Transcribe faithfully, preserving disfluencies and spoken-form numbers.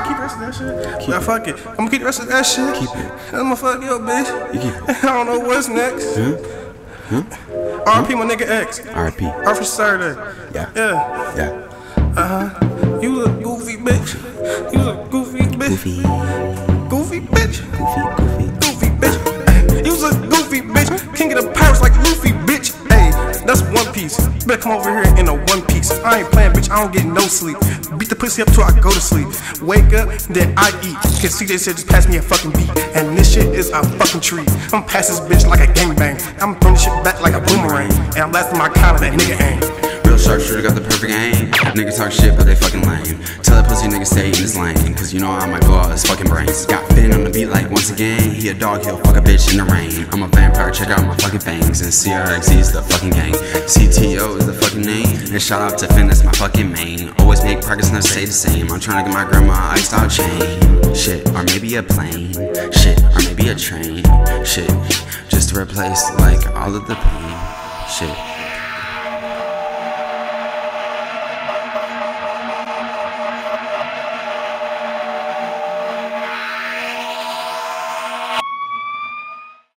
gonna keep the rest of that shit. Keep but fuck it. I'm gonna keep the rest of that shit. Keep it. I'm gonna fuck you up, bitch. You keep it. I don't know what's next. Huh? Huh? R P my nigga X. R P. R for Saturday. Yeah. Yeah. Yeah. Uh huh. You was a goofy bitch. You was a goofy bitch. Goofy. Goofy bitch. Goofy. Goofy. Goofy bitch. Ay, you was a goofy bitch. King of the pirates like Luffy, bitch. Hey, that's One Piece. You better come over here in a one piece. I ain't playing, bitch. I don't get no sleep. Beat the pussy up till I go to sleep. Wake up, then I eat. Cause C J said just pass me a fucking beat. And this shit is a fucking treat. I'm pass this bitch like a gangbang. I'm throwing this shit back like a boomerang. And I'm lasting my collar, that nigga ain't. Real sharpshooter got the perfect aim. Niggas talk shit, but they fucking lame. Tell that pussy nigga stay in his lane. Cause you know I might blow out his fucking brains. Got Finn on the beat like once again. He a dog, he'll fuck a bitch in the rain. I'm a vampire, check out my fucking fangs. And C R X Z is the fucking gang. C T O is the fucking name. And shout out to Finn, that's my fucking main. Always make progress, never stay the same. I'm trying to get my grandma a iced out chain. Shit, or maybe a plane. Shit, or maybe a train. Shit, just to replace like all of the pain. Shit.